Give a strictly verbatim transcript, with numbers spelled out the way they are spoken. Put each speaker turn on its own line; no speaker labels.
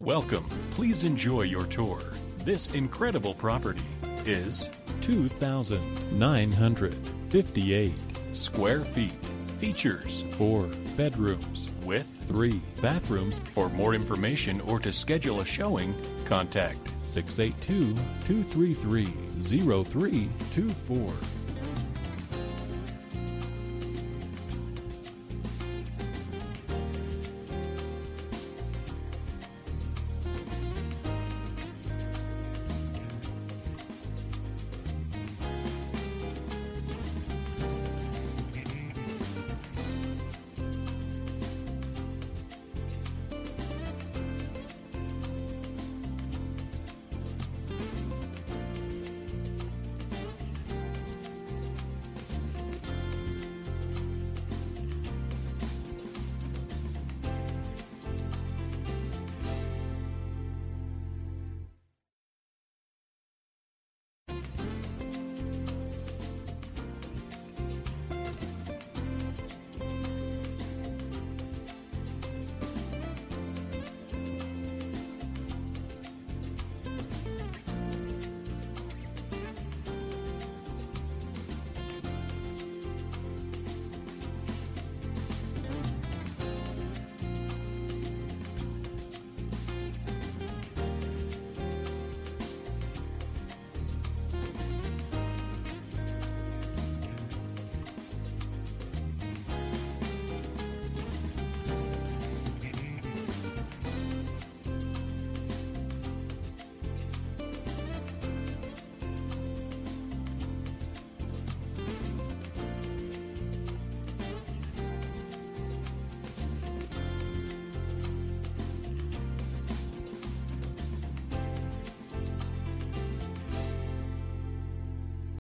Welcome. Please enjoy your tour. This incredible property is
two thousand nine hundred fifty-eight
square feet. Features
four bedrooms
with
three bathrooms.
For more information or to schedule a showing, contact
six eight two, two three three, zero three two four.